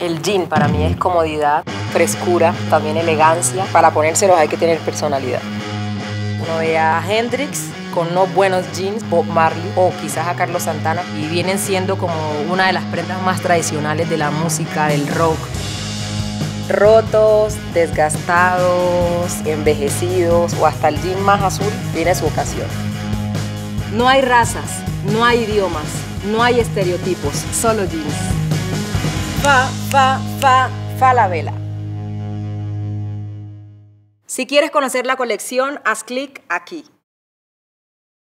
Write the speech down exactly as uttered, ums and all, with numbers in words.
El jean para mí es comodidad, frescura, también elegancia. Para ponérselos hay que tener personalidad. Uno ve a Hendrix con unos buenos jeans, Bob Marley o quizás a Carlos Santana, y vienen siendo como una de las prendas más tradicionales de la música, del rock. Rotos, desgastados, envejecidos o hasta el jean más azul tiene su ocasión. No hay razas, no hay idiomas, no hay estereotipos, solo jeans. Fa, fa, fa, Falabella. Si quieres conocer la colección, haz clic aquí.